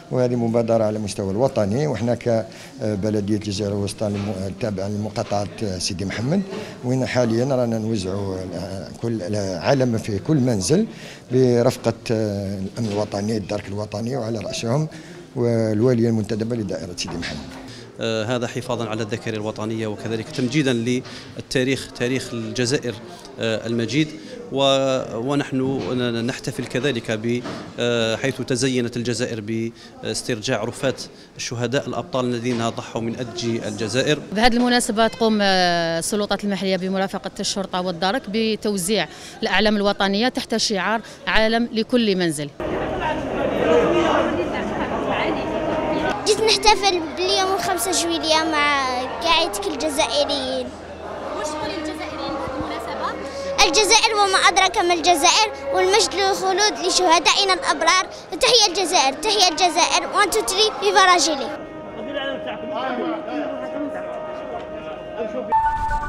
وهذه مبادرة على المستوى الوطني، وإحنا كبلدية الجزائر الوسطى التابعة لمقاطعة سيدي محمد، وين حاليا رانا نوزعوا كل علم في كل منزل برفقة الأمن الوطني الدرك الوطني، وعلى رأسهم والوالية المنتدبة لدائرة سيدي محمد. هذا حفاظا على الذاكرة الوطنية وكذلك تمجيدا للتاريخ، تاريخ الجزائر المجيد. ونحن نحتفل كذلك حيث تزينت الجزائر باسترجاع رفات الشهداء الأبطال الذين ضحوا من أجل الجزائر. بهذه المناسبة تقوم السلطات المحلية بمرافقة الشرطة والدرك بتوزيع الأعلام الوطنية تحت شعار عالم لكل منزل. جيت نحتفل باليوم 5 جويلية مع قاعدة كل الجزائريين. وش قولي الجزائريين بهذه المناسبة؟ الجزائر وما أدراك ما الجزائر، والمجد للخلود لشهدائنا الأبرار. تحية الجزائر، تحية الجزائر، 1 2 3 فيفا راجيلي.